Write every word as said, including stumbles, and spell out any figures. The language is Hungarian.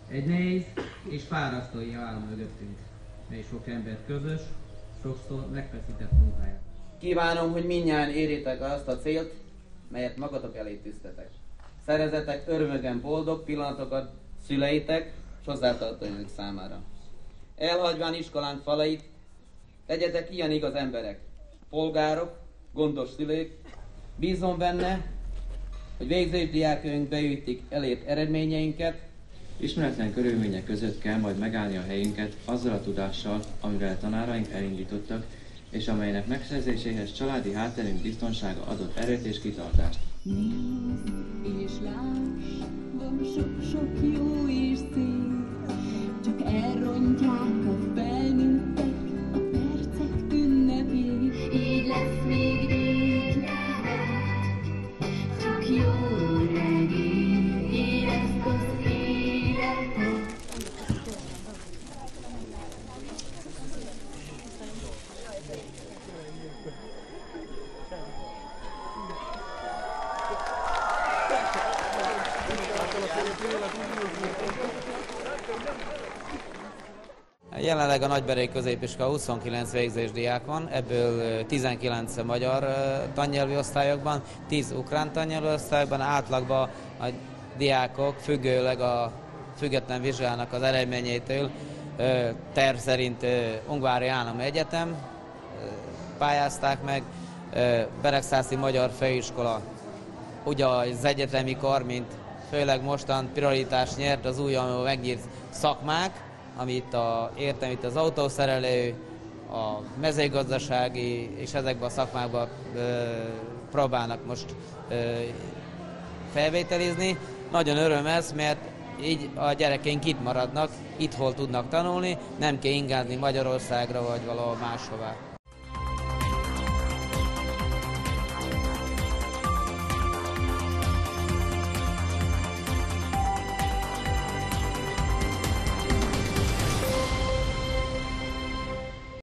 Egy nehéz és fárasztó év áll mögöttünk, mely sok ember közös, sokszor megfeszített munkáját. Kívánom, hogy mindnyájan érjétek el azt a célt, melyet magatok elé tűztetek. Szerezetek örömögen boldog pillanatokat szüleitek és hozzátartozók számára. Elhagyván iskolánk falait, legyetek ilyen igaz emberek, polgárok, gondos szülők. Bízom benne, hogy végzős diákjaink beütik elért eredményeinket. Ismeretlen körülmények között kell majd megállni a helyünket azzal a tudással, amivel tanáraink elindítottak, és amelynek megszerzéséhez családi hátterünk biztonsága adott erőt és kitartást. Nézz és láss, van sok-sok jó és szép, csak elrontják a felnőttek a percek ünnepét. Így lesz még rég, csak jó legény, érezd az életet. Jelenleg a Nagyberei Középiskola huszonkilenc végzős diák van, ebből tizenkilenc magyar tannyelvi osztályokban, tíz ukrán tannyelvi osztályokban, átlagban a diákok függőleg a független vizsgának az eredményétől terv szerint Ungvári Állami Egyetem pályázták meg, Beregszászi Magyar Főiskola, ugye az egyetemi kar, mint főleg mostan prioritást nyert az újonnan megnyílt szakmák, amit a, értem itt az autószerelő, a mezőgazdasági és ezekben a szakmákban ö, próbálnak most ö, felvételizni. Nagyon öröm ez, mert így a gyerekeink itt maradnak, itthon tudnak tanulni, nem kell ingázni Magyarországra vagy valahol máshová.